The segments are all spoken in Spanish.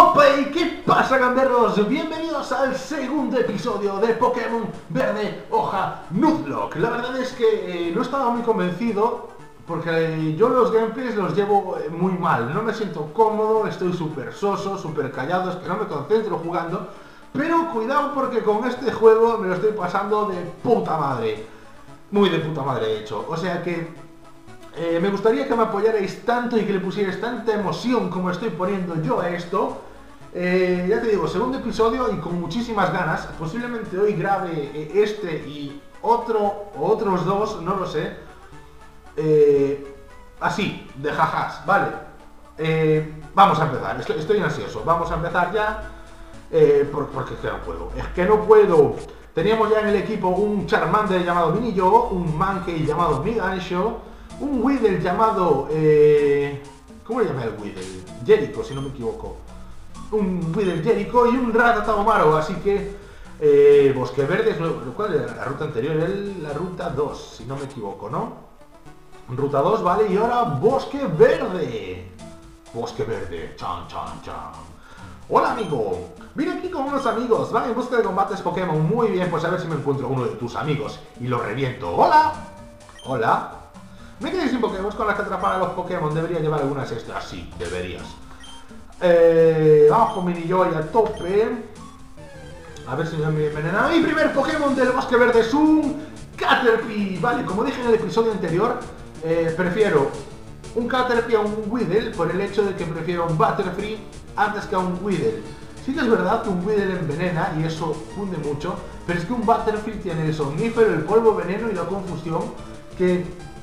¡Hey! ¿Qué pasa, gamberros? Bienvenidos al segundo episodio de Pokémon Verde Hoja Nuzlocke. La verdad es que no estaba muy convencido porque yo los gameplays los llevo muy mal. No me siento cómodo, estoy súper soso, súper callado, es que no me concentro jugando. Pero cuidado porque con este juego me lo estoy pasando de puta madre. Muy de puta madre, de hecho. O sea que me gustaría que me apoyarais tanto y que le pusierais tanta emoción como estoy poniendo yo a esto. Ya te digo, segundo episodio y con muchísimas ganas. Posiblemente hoy grabe este y otros dos, no lo sé. Así, de jajas, vale. Vamos a empezar, estoy ansioso. Vamos a empezar ya. Porque es que no puedo. Es que no puedo. Teníamos ya en el equipo un Charmander llamado Mini-Yo, un Mankey llamado Migansho, un Weedle llamado... ¿cómo le llama el Weedle? Jericho, si no me equivoco. Un Weedle Jericho y un Rattata-Omaro, así que... Bosque Verde, ¿cuál era la ruta anterior? La ruta 2, si no me equivoco, ¿no? Ruta 2, vale, y ahora Bosque Verde. Bosque Verde, chan, chan, chan. Hola, amigo. Vine aquí con unos amigos, van en busca de combates Pokémon. Muy bien, pues a ver si me encuentro uno de tus amigos y lo reviento. ¡Hola! Hola. Me quedé sin Pokémon con las que atrapar a los Pokémon. Debería llevar algunas extras. Sí, deberías. Vamos con Mini-Yo y a tope. A ver si me envenena. Mi primer Pokémon del Bosque Verde es un Caterpie. Vale, como dije en el episodio anterior, prefiero un Caterpie a un Weedle por el hecho de que prefiero un Butterfree antes que a un Weedle. Sí que es verdad que un Weedle envenena y eso funde mucho, pero es que un Butterfree tiene el somnífero, el polvo veneno y la confusión que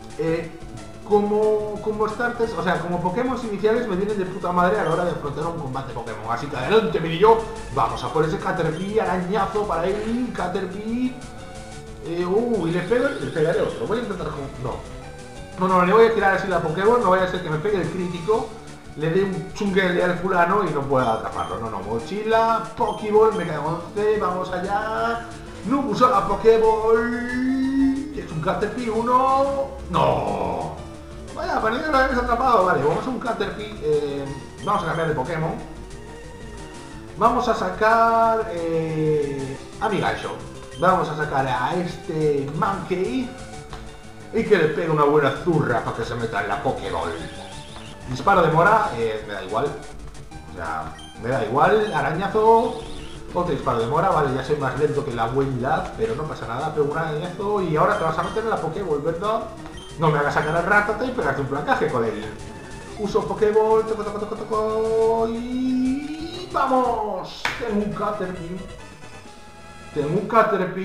como starters, o sea, como Pokémon iniciales me vienen de puta madre a la hora de afrontar un combate Pokémon. Así que adelante, Mini-Yo, vamos a por ese Caterpie, arañazo para él, Caterpie. Y le pegaré otro, voy a intentar con... No, le voy a tirar así la Pokéball, no vaya a ser que me pegue el crítico, le dé un chunguele al fulano y no pueda atraparlo. No, mochila, Pokéball, me cago en 11, vamos allá. No uso la Pokéball. Es un Caterpie, uno... ¡No! Vaya, para que lo habéis atrapado. Vale, vamos a un Caterpie. Vamos a cambiar de Pokémon. Vamos a sacar a Migansho. Vamos a sacar a este Mankey y que le pegue una buena zurra para que se meta en la Pokéball. Disparo de mora, me da igual. O sea, me da igual. Arañazo. Otro disparo de mora, vale, ya soy más lento que la abuela, pero no pasa nada, pego un arañazo y ahora te vas a meter en la Pokéball, ¿verdad? No me hagas sacar al Rattata y pegarte un placaje con él. Uso Pokéball, toco y... ¡vamos! Tengo un Caterpie. Tengo un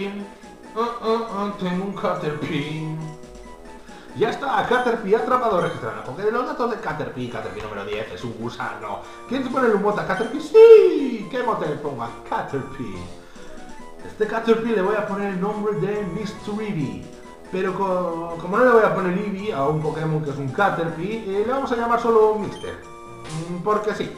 Caterpie. Ya está, Caterpie atrapado, registrado en la Poké de los datos de Caterpie. Caterpie número 10, es un gusano. ¿Quién se pone un mote a Caterpie? ¡Sí! ¿Qué mote le pongo a Caterpie? Este Caterpie le voy a poner el nombre de Mr. Eevee. Pero como no le voy a poner Eevee a un Pokémon que es un Caterpie, le vamos a llamar solo Mister. Porque sí.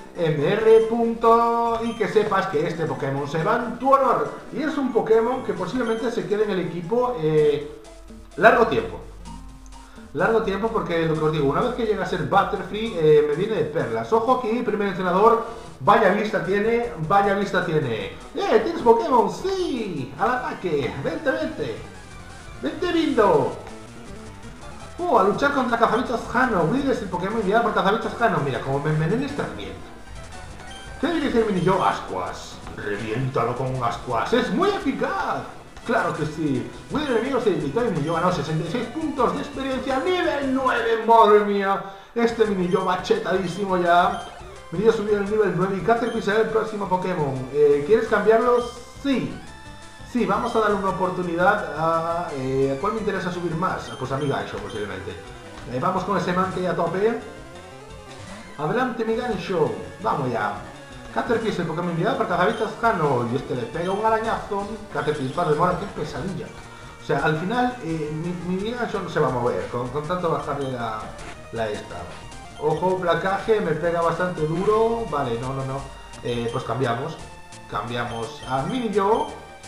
MR. Y que sepas que este Pokémon se va en tu honor. Y es un Pokémon que posiblemente se quede en el equipo largo tiempo. Largo tiempo porque lo que os digo, una vez que llega a ser Butterfree, me viene de perlas. Ojo aquí, primer entrenador, vaya vista tiene, vaya vista tiene. ¿Tienes Pokémon? Sí, al ataque, vente. Vente, lindo. A luchar contra Cazabichos Jano. Weedle es el Pokémon enviado por Cazabichos Jano. Mira, como me envenenes te reviento. ¿Qué dice el Mini-Yo? Ascuas. Reviéntalo con un Ascuas. ¡Es muy eficaz! ¡Claro que sí! Weedle enemigo se debilitó y Mini-Yo ganó 66 puntos de experiencia. ¡Nivel 9! ¡Madre mía! Este Mini-Yo machetadísimo ya. Mini-Yo subió el nivel 9 y Caterpie será el próximo Pokémon. ¿Quieres cambiarlos? Sí. Sí, vamos a darle una oportunidad a... ¿cuál me interesa subir más? Pues a Migansho, posiblemente. Vamos con ese Mankey a tope. Adelante, Migansho. Vamos ya. Caterpie es el Pokémon enviado para Cazabichos Jano. Y este le pega un arañazo. Caterpie disparo de mora, qué pesadilla. O sea, al final, mi Migansho no se va a mover. Con tanto bajarle la esta. Ojo, placaje, me pega bastante duro. Vale, no. Pues cambiamos. Cambiamos a Mini-Yo.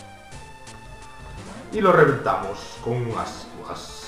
Y lo reventamos con un Ascuas.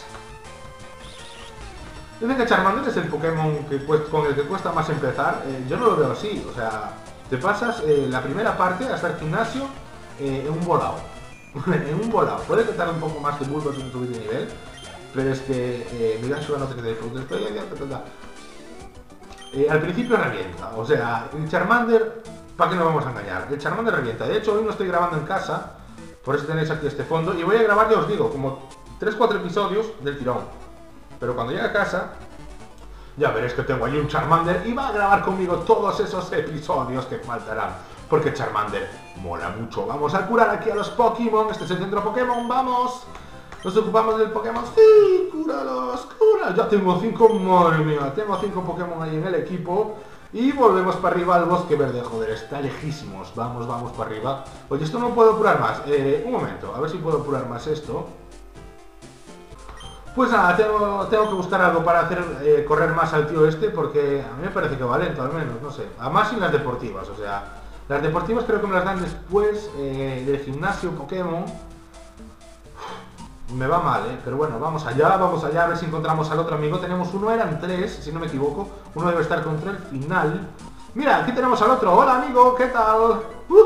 Dicen que Charmander es el Pokémon con el que cuesta más empezar. Yo no lo veo así, o sea... te pasas la primera parte hasta el gimnasio en un volado. En un volado. Puede que tarde un poco más de bulbos en subir de nivel, pero es que mi gancho no te quede de puntos de experiencia, al principio revienta, o sea, el Charmander, ¿para qué nos vamos a engañar? El Charmander revienta. De hecho, hoy no estoy grabando en casa, por eso tenéis aquí este fondo, y voy a grabar, ya os digo, como 3-4 episodios del tirón. Pero cuando llegue a casa, ya veréis que tengo allí un Charmander y va a grabar conmigo todos esos episodios que faltarán. Porque Charmander mola mucho. Vamos a curar aquí a los Pokémon. Este es el centro Pokémon, vamos. Nos ocupamos del Pokémon. ¡Sí! ¡Cúralos! ¡Cúralos! Ya tengo 5, madre mía. Tengo 5 Pokémon ahí en el equipo. Y volvemos para arriba al bosque verde. Joder, está lejísimos. Vamos, vamos para arriba. Oye, esto no puedo curar más. Un momento, a ver si puedo curar más esto. Pues nada, tengo que buscar algo para hacer correr más al tío este. Porque a mí me parece que va lento, al menos, no sé. Además sin las deportivas, o sea... Las deportivas creo que me las dan después del gimnasio Pokémon. Me va mal, pero bueno, vamos allá, a ver si encontramos al otro amigo. Tenemos uno, eran 3, si no me equivoco. Uno debe estar contra el final. Mira, aquí tenemos al otro. Hola amigo, ¿qué tal?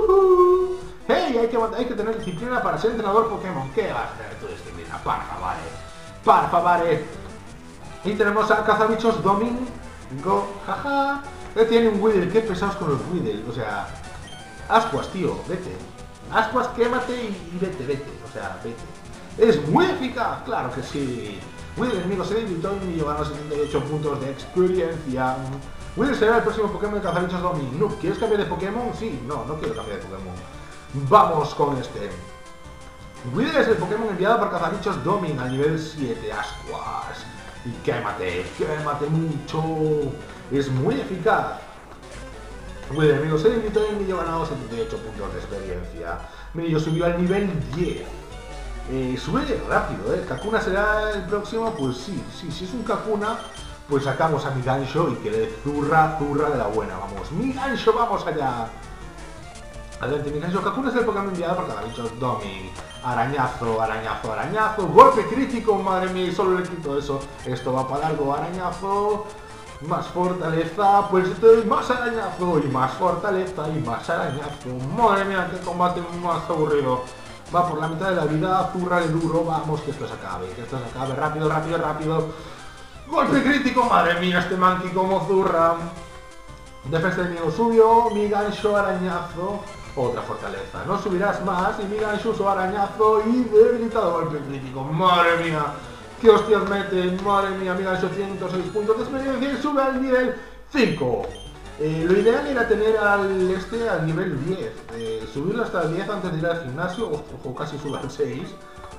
Hey, hay que tener disciplina para ser entrenador Pokémon. ¿Qué vas a tener tu disciplina? Por favor. Y tenemos a Cazabichos Domingo, jaja. Tiene un Weedle, qué pesados con los Weedle, o sea... Ascuas, tío, vete. Ascuas, quémate y vete, o sea, vete. Es muy eficaz, claro que sí. Weedle enemigo se debilitó y me llevaron 78 puntos de experiencia. Weedle será el próximo Pokémon de Cazabichos Domin. Noob, ¿quieres cambiar de Pokémon? Sí, no quiero cambiar de Pokémon. Vamos con este. Weedle es el Pokémon enviado por Cazabichos Domin al nivel 7, Ascuas. Y quémate mucho. Es muy eficaz. Weedle enemigo se debilitó y me lleva ganado 78 puntos de experiencia. Mira, yo subió al nivel 10. Sube rápido, Kakuna será el próximo, pues sí, si es un Kakuna, pues sacamos a mi Gansho y que le zurra de la buena, vamos. Mi Gansho, vamos allá. Adelante, mi Gansho. Kakuna es el Pokémon enviado por Cazabichos Domin. Arañazo, golpe crítico, madre mía, y solo le quito eso. Esto va para largo, arañazo. Más fortaleza, pues esto es más arañazo, y más fortaleza, y más arañazo. Madre mía, qué combate más aburrido. Va por la mitad de la vida, zurrale duro, vamos, que esto se acabe, rápido. Golpe crítico, madre mía, este monkey como zurra. Defensa enemigo subió, mi Gansho arañazo, otra fortaleza. No subirás más, y mi Gansho usó arañazo y debilitado golpe crítico, madre mía. ¿Qué hostias mete? Madre mía, mi Gansho 106 puntos de experiencia y sube al nivel 5. Lo ideal era tener al nivel 10, subirlo hasta el 10 antes de ir al gimnasio, ojo, casi sube al 6.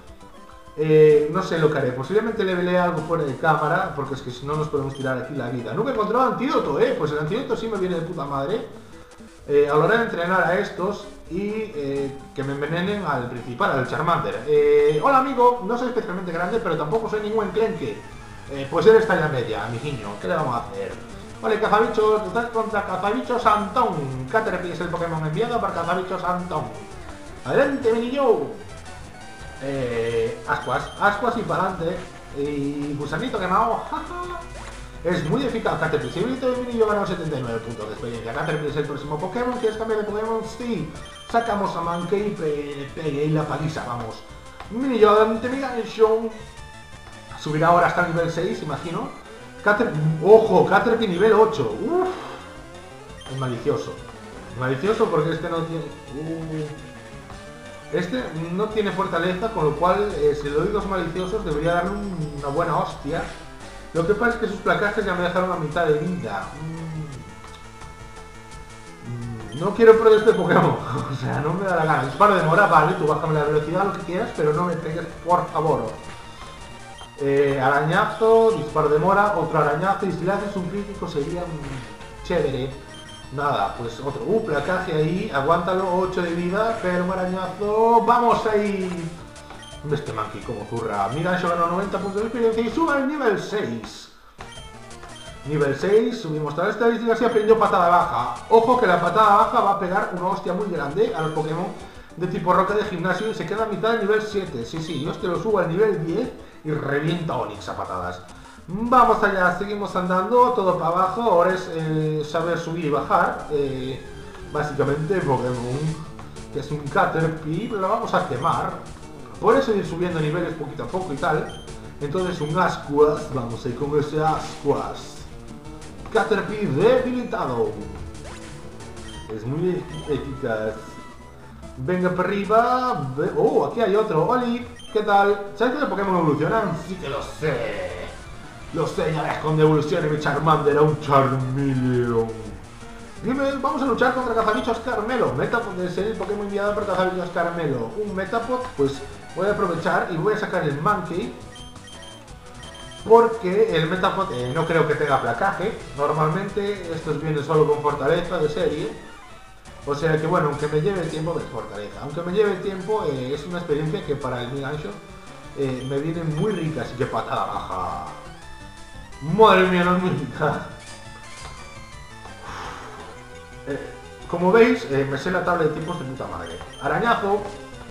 No sé lo que haré, posiblemente le velee algo fuera de cámara, porque es que si no nos podemos tirar aquí la vida. Nunca he encontrado antídoto, pues el antídoto sí me viene de puta madre. A la hora de entrenar a estos y que me envenenen al principal, al Charmander. Hola amigo, no soy especialmente grande, pero tampoco soy ningún enclenque. Pues eres talla media, amiguiño, ¿qué le vamos a hacer? Vale, Cazabichos, estás contra Cazabichos Antón. Caterpie es el Pokémon enviado para Cazabichos Antón. Adelante, Minillo. Ascuas y para adelante. Y gusanito quemado. Es muy eficaz Caterpie. Si el Minillo ganó 79 puntos de experiencia. Caterpie es el próximo Pokémon. ¿Quieres cambiar de Pokémon? Sí. Sacamos a Mankey y pegué la paliza, vamos. Minillo, adelante, mi Gansho. Subirá ahora hasta el nivel 6, imagino. Ojo, Caterpie nivel 8. Es malicioso. Malicioso porque este no tiene... Este no tiene fortaleza, con lo cual si le doy dos maliciosos debería darle una buena hostia. Lo que pasa es que sus placajes ya me dejaron a mitad de vida. No quiero perder este Pokémon. O sea, no me da la gana. Disparo de mora, vale, tú bájame la velocidad, lo que quieras, pero no me pegues, por favor. Arañazo, disparo de mora, otro arañazo, y si le haces un crítico sería chévere. Nada, pues otro, placaje ahí, aguántalo, 8 de vida, pero un arañazo, vamos ahí. Este monkey como zurra. Mira, yo ganó 90 puntos de experiencia y sube al nivel 6. Nivel 6, subimos todas las estadísticas y aprendió patada baja. Ojo que la patada baja va a pegar una hostia muy grande a los Pokémon de tipo roca de gimnasio y se queda a mitad del nivel 7. Sí, yo te lo subo al nivel 10 y revienta a Onix a patadas. Vamos allá, seguimos andando, todo para abajo, ahora es saber subir y bajar. básicamente Pokémon, que es un Caterpie, lo vamos a quemar. Puedes ir subiendo niveles poquito a poco y tal. Entonces un Ascuas, vamos a ir con ese Ascuas. Caterpie debilitado. Es muy eficaz. Venga para arriba. Oh, aquí hay otro. Oli, ¿qué tal? ¿Sabes que los Pokémon evolucionan? Sí que lo sé. Lo sé, ya ves, con evolución mi Charmander a un Charmeleon. Dime, vamos a luchar contra Cazabichos Caramelo. Metapod de ser el Pokémon enviado por Cazabichos Caramelo. Un Metapod, pues voy a aprovechar y voy a sacar el Mankey. Porque el Metapod no creo que tenga placaje. Normalmente estos vienen solo con fortaleza de serie. O sea que bueno, aunque me lleve el tiempo de fortaleza. Aunque me lleve el tiempo, es una experiencia que para el Migancho me viene muy rica. Así que patada baja. Madre mía, no es muy rica. Como veis, me sé la tabla de tipos de puta madre. Arañazo.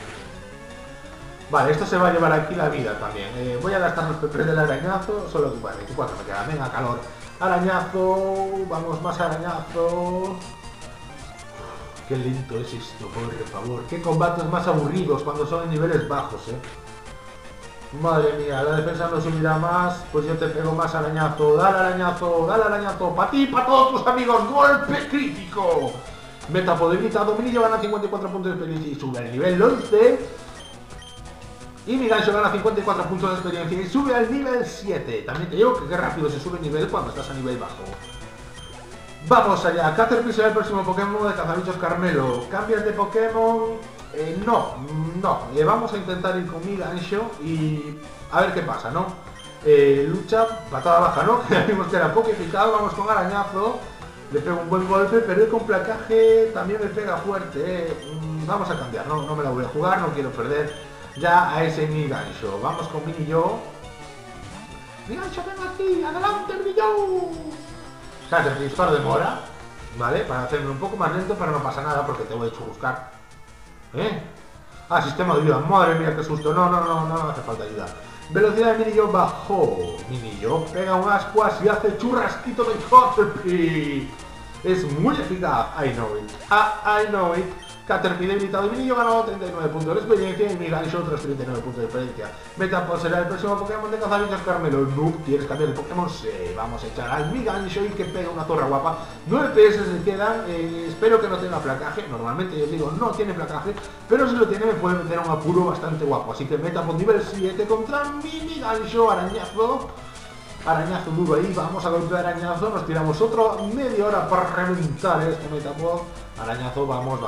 Vale, esto se va a llevar aquí la vida también. Voy a gastar los PP del arañazo. Solo que, vale, 24 me queda. Venga, calor. Arañazo. Vamos, más arañazo. Qué lento es esto, por favor. Qué combates más aburridos cuando son en niveles bajos, Madre mía, la defensa no subirá más. Pues yo te pego más arañazo. Dale arañazo, dale arañazo. Para ti, para todos tus amigos. ¡Golpe crítico! Metapod debilitado. Dominillo gana 54 puntos de experiencia y sube al nivel 11. Y Migancho gana 54 puntos de experiencia y sube al nivel 7. También te digo que qué rápido se sube el nivel cuando estás a nivel bajo. Vamos allá. Caterpie será el próximo Pokémon de Cazabichos Caramelo. ¿Cambias de Pokémon? No. Vamos a intentar ir con Migancho y a ver qué pasa, ¿no? Lucha, patada baja, ¿no? Que vimos que era poco eficaz. Vamos con arañazo. Le pego un buen golpe, pero él con placaje también me pega fuerte. Vamos a cambiar, no me la voy a jugar, no quiero perder ya a ese Migancho. Vamos con Minillo. Migancho, ven aquí, adelante, Minillo. Caterpie, disparo de mora, ¿vale? Para hacerme un poco más lento, pero no pasa nada porque te voy a churruscar. Ah, sistema de ayuda, madre mía, qué susto. No hace falta ayuda. Velocidad de Minillo bajó. Minillo pega un Ascuas y hace churrasquito de Caterpie. Es muy eficaz. I know it. I know it. Caterpie debilitado y Minillo ganó 39 puntos de experiencia y Migancho otros 39 puntos de experiencia. Metapod será el próximo Pokémon de Cazabichos Caramelo. ¿No quieres cambiar de Pokémon? Sí, vamos a echar al Migancho y que pega una zorra guapa. 9 PS le quedan, espero que no tenga placaje. Normalmente yo digo no tiene placaje, pero si lo tiene me puede meter a un apuro bastante guapo. Así que Metapod nivel 7 contra mi Migancho, arañazo. Arañazo duro ahí, vamos a golpear arañazo, nos tiramos otra media hora para reventar este Metapod. Arañazo, vamos, me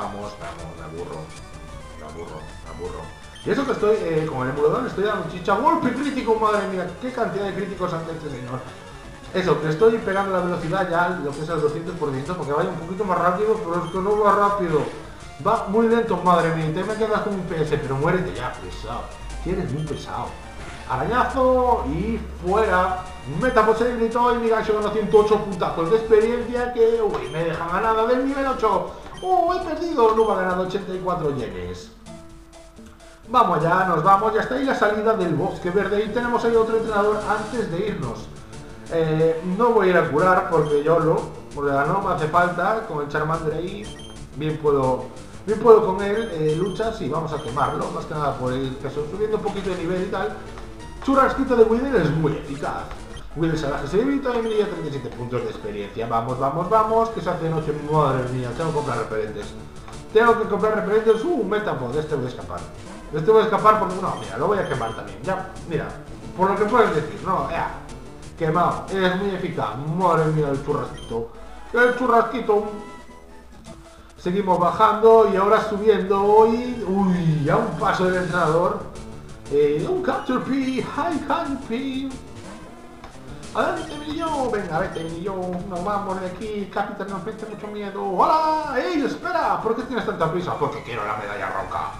aburro. Y eso que estoy, con el emulador, estoy dando chicha. ¡Golpe crítico! Madre mía, qué cantidad de críticos ante este señor. Eso, que estoy pegando la velocidad ya, lo que es el 200%, porque vaya un poquito más rápido, pero esto no va rápido. Va muy lento, madre mía, te me quedas con un PS, pero muérete ya, pesado. Eres muy pesado. Arañazo y fuera. Metapod se debilitó y Migancho ganó 108 puntazos de experiencia que, uy, me dejan ganada del nivel 8. He perdido, no me ha ganado 84 yenes. Vamos allá, nos vamos, ya está ahí la salida del bosque verde y tenemos ahí otro entrenador antes de irnos. No voy a ir a curar porque yo no me hace falta, con el Charmander ahí, bien puedo con él, luchas y vamos a quemarlo, más que nada por el que estoy subiendo un poquito de nivel y tal. Churrasquito de Weedle es muy eficaz. Weedle salvaje se debilita y me 37 puntos de experiencia. Vamos, que se hace noche. Madre mía, tengo que comprar repelentes. Un Metapod, de este voy a escapar. Porque no, mira, lo voy a quemar también. Ya, mira, por lo que puedes decir, no, ya. Quemado, es muy eficaz. Madre mía, el churrasquito. Seguimos bajando y ahora subiendo hoy. Uy, a un paso del entrenador. Un Caterpie, hi Caterpie. Adelante, Minillo, venga, vete, Minillo, nos vamos de aquí, Capitán nos mete mucho miedo. ¡Hola! ¡Ey, espera! ¿Por qué tienes tanta prisa? Porque quiero la medalla roca.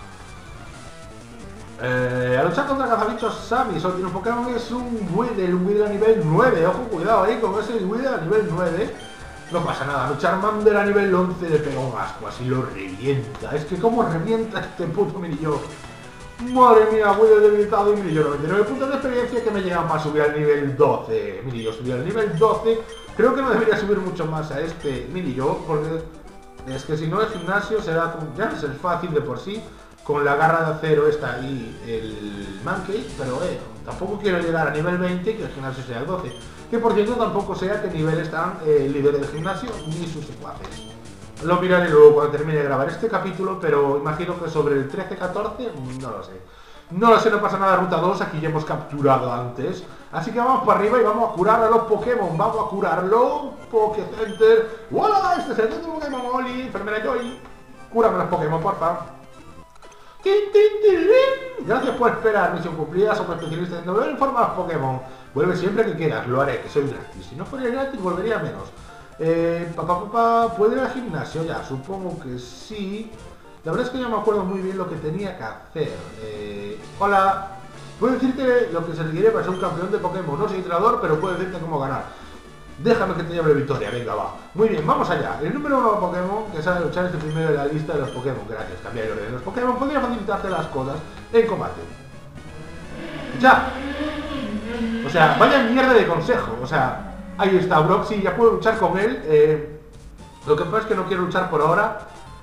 A luchar contra Cazabichos Sami, solo tiene un Pokémon que es un Weedle a nivel 9. Ojo, cuidado ahí con ese Weedle a nivel 9. No pasa nada, luchar Charmander a nivel 11 le pega un asco, así lo revienta. Es que como revienta este puto Minillo. Madre mía, Weedle debilitado y Minillo 99 puntos de experiencia que me llegan para subir al nivel 12. Minillo subió al nivel 12. Creo que no debería subir mucho más a este Minillo porque Es que si no el gimnasio será ya no es el fácil de por sí, con la garra de acero esta y el Mankey, pero tampoco quiero llegar a nivel 20 y que el gimnasio sea el 12. Que por cierto tampoco sé a qué nivel están el líder del gimnasio ni sus secuaces. Lo miraré luego cuando termine de grabar este capítulo, pero imagino que sobre el 13-14, no lo sé. No lo sé, no pasa nada, ruta 2, aquí ya hemos capturado antes. Así que vamos para arriba y vamos a curar a los Pokémon, vamos a curarlo. Pokécenter. ¡Hola! Este es el centro de Pokémon, Oli, enfermera Joy. Cúrame los Pokémon, porfa. ¡Tin, tin, tin, tin! Gracias por esperar, misión cumplida, somos especialistas en devolver formas Pokémon. Vuelve siempre que quieras, lo haré, que soy gratis. Si no fuera gratis, volvería menos. ¿Puedo ir al gimnasio? Ya, supongo que sí. La verdad es que no me acuerdo muy bien lo que tenía que hacer. Hola. Puedo decirte lo que se requiere para ser un campeón de Pokémon. No soy entrenador, pero puedo decirte cómo ganar. Déjame que te lleve la victoria, venga, va. Muy bien, vamos allá. El número 1 Pokémon que sabe luchar es el primero de la lista de los Pokémon. Gracias, cambiar el orden de los Pokémon podría facilitarte las cosas en combate. ¡Ya! O sea, vaya mierda de consejo. O sea, ahí está Brock, sí, ya puedo luchar con él. Lo que pasa es que no quiero luchar por ahora.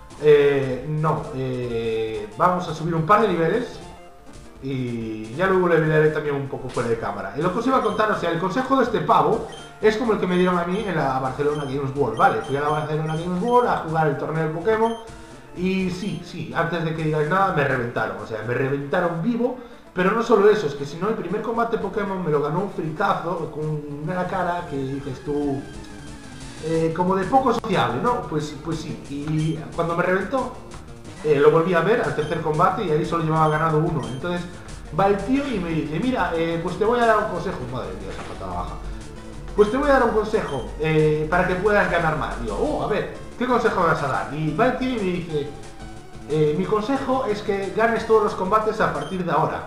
Vamos a subir un par de niveles. Y ya luego le diré también un poco fuera de cámara. Y lo que os iba a contar, o sea, el consejo de este pavo es como el que me dieron a mí en la Barcelona Games World, ¿vale? Fui a la Barcelona Games World a jugar el torneo de Pokémon y sí, antes de que digáis nada me reventaron, o sea, me reventaron vivo, pero no solo eso, es que si no el primer combate Pokémon me lo ganó un fricazo con una cara que dices tú, como de poco sociable, ¿no? Pues sí, y cuando me reventó, lo volví a ver al tercer combate y ahí solo llevaba ganado uno. Entonces va el tío y me dice, mira, pues te voy a dar un consejo. Madre mía, esa patada baja. Pues te voy a dar un consejo para que puedas ganar más. Digo, a ver, ¿qué consejo me vas a dar? Y va el tío y me dice, mi consejo es que ganes todos los combates a partir de ahora.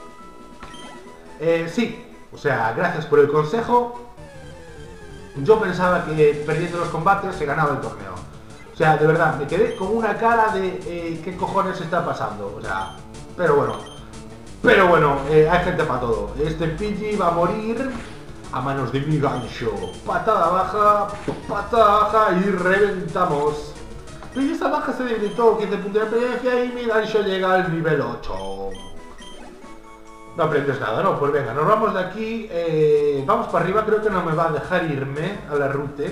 Sí, o sea, gracias por el consejo. Yo pensaba que perdiendo los combates se ganaba el torneo. O sea, de verdad, me quedé con una cara de qué cojones está pasando. O sea, pero bueno, hay gente para todo. Este Pidgey va a morir a manos de mi gancho. Patada baja y reventamos. Pidgey esta baja se debilitó 15 puntos de experiencia y mi gancho llega al nivel 8. No aprendes nada, no, pues venga, nos vamos de aquí. Vamos para arriba, creo que no me va a dejar irme a la ruta.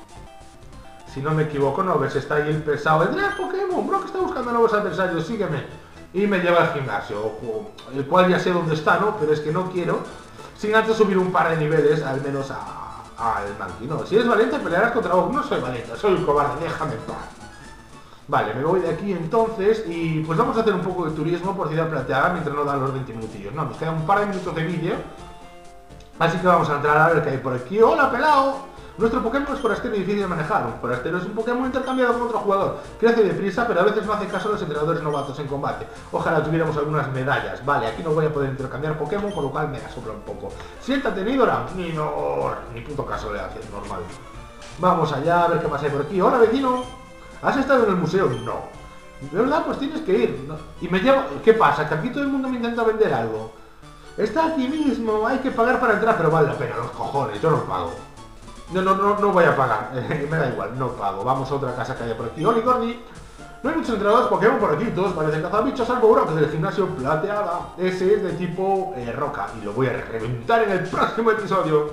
Si no me equivoco, no ves, está ahí el pesado. El Draft Pokémon, bro, que está buscando nuevos adversarios, sígueme. Y me lleva al gimnasio, el cual ya sé dónde está, ¿no? Pero es que no quiero, sin antes subir un par de niveles, al menos al Mankey, ¿no? Si eres valiente, pelearás contra vos. No soy valiente, soy un cobarde, déjame en paz. Vale, me voy de aquí entonces y pues vamos a hacer un poco de turismo por Ciudad Plateada mientras nos dan los 20 minutillos. No, nos quedan un par de minutos de vídeo. Así que vamos a entrar a ver qué hay por aquí. ¡Hola, pelao! Nuestro Pokémon es forastero y difícil de manejar. Un forastero es un Pokémon intercambiado con otro jugador. Crece deprisa, pero a veces no hace caso a los entrenadores novatos en combate. Ojalá tuviéramos algunas medallas. Vale, aquí no voy a poder intercambiar Pokémon, con lo cual me asombra un poco. Siéntate, Nidoran. Ni puto caso le hace, normal. Vamos allá a ver qué pasa hay por aquí. ¡Hola, vecino! ¿Has estado en el museo? No. ¿De verdad? Pues tienes que ir. No. Y me llevo... ¿Qué pasa? Que aquí todo el mundo me intenta vender algo. Está aquí mismo, hay que pagar para entrar, pero vale la pena, los cojones, yo no pago. No voy a pagar, me da igual, no pago. Vamos a otra casa que haya por aquí. ¡Oli, Gordy! No hay muchos entrenadores Pokémon por aquí, todos parecen cazabichos, salvo uno que es del gimnasio Plateada. Ese es de tipo roca y lo voy a reventar en el próximo episodio.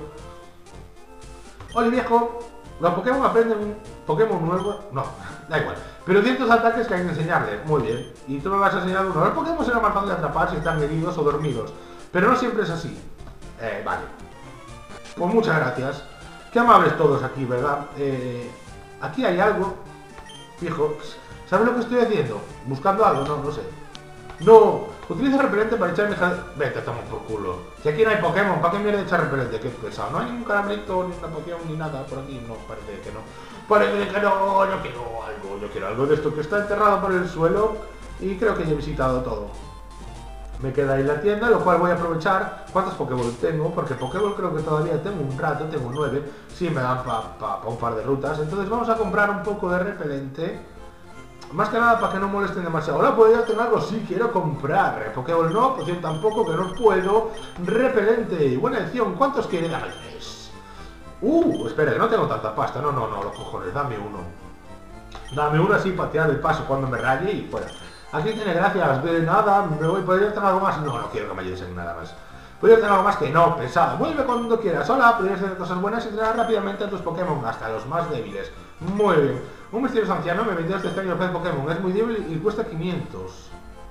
¡Oli, viejo! Los Pokémon aprenden un Pokémon nuevo... No, da igual. Pero ciertos ataques que hay que enseñarles. Muy bien. Y tú me vas a enseñar uno. Los Pokémon serán más fácil de atrapar si están heridos o dormidos. Pero no siempre es así. Vale. Pues muchas gracias. Qué amables todos aquí, ¿verdad? Aquí hay algo. Fijo. ¿Sabes lo que estoy haciendo? ¿Buscando algo? No sé. No. Utiliza repelente para echarme... Vete, estamos por culo. Si aquí no hay Pokémon, ¿para qué mierda echar repelente? Qué pesado. No hay ningún caramelito, ni una poción, ni nada por aquí. No, parece que no. Parece que no. Yo quiero algo. Yo quiero algo de esto que está enterrado por el suelo. Y creo que ya he visitado todo. Me queda ahí la tienda, lo cual voy a aprovechar. ¿Cuántos Pokéball tengo? Porque Pokéball creo que todavía tengo un rato, tengo 9. Sí, me dan para un par de rutas. Entonces vamos a comprar un poco de repelente. Más que nada para que no molesten demasiado. Hola, ¿podría tener algo? Sí, quiero comprar. Pokéball no, poción tampoco, que no puedo. Repelente, buena elección. ¿Cuántos quiere? Dame 3. Espera, que no tengo tanta pasta. No, los cojones, dame uno. Dame uno así para tirar de paso cuando me raye y fuera. Aquí tiene gracias, de nada, me voy, ¿podría tener algo más? No, no quiero que me ayudes en nada más. ¿Podría tener algo más? Que no, pesado. Vuelve cuando quieras. Hola, podrías hacer cosas buenas y entrenar rápidamente a tus Pokémon, hasta los más débiles. Muy bien. Un misterioso anciano me vendió este extraño pez Pokémon, es muy débil y cuesta 500.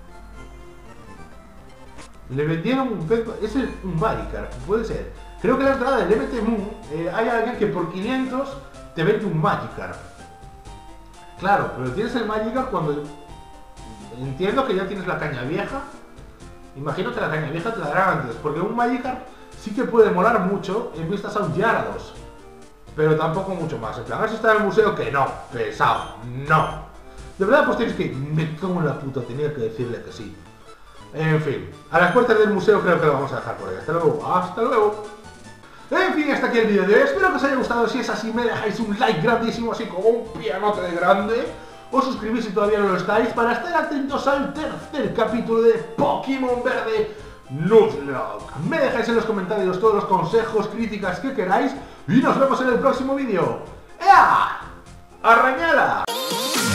Le vendieron un pez... Es un Magikarp, puede ser. Creo que en la entrada del MT Moon hay alguien que por 500 te vende un Magikarp. Claro, pero tienes el Magikarp cuando... Entiendo que ya tienes la caña vieja. Imagino que la caña vieja te la darán antes, porque un Magikarp sí que puede molar mucho en vistas a un Gyarados. Pero tampoco mucho más. En plan, ¿has estado en el museo? Que no, pesado, no. De verdad, pues tienes que... Me cago en la puta, tenía que decirle que sí. En fin, a las puertas del museo creo que lo vamos a dejar por ahí. Hasta luego, hasta luego. En fin, hasta aquí el vídeo de hoy. Espero que os haya gustado. Si es así, me dejáis un like grandísimo, así como un pianote de grande. Os suscribís si todavía no lo estáis, para estar atentos al tercer capítulo de Pokémon Verde Nuzlocke. Me dejáis en los comentarios todos los consejos, críticas que queráis y nos vemos en el próximo vídeo. ¡Ea! ¡Arrañala!